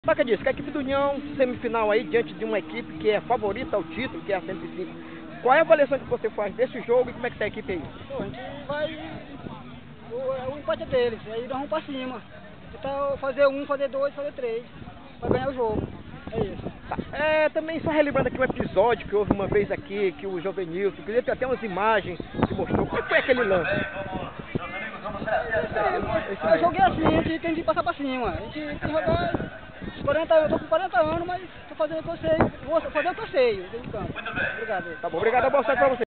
Baca disso, que a equipe do União, semifinal aí, diante de uma equipe que é favorita ao título, que é a 105. Qual é a avaliação que você faz desse jogo e como é que tá a equipe aí? A gente vai... O empate é deles, aí nós vamos pra cima. Então fazer um, fazer dois, fazer três, pra ganhar o jogo. É isso. Tá. Também só relembrando aqui um episódio que houve uma vez aqui, que o Jovenilson, queria ter até umas imagens que mostrou. Como é que foi aquele lance? O jogo é assim, a gente tem que passar pra cima. A gente tem que jogar... 40 anos, eu tô com 40 anos, mas tô fazendo o que eu sei. Vou fazer o que eu sei dentro do campo. Obrigado. Tá bom, obrigado, boa sorte pra você.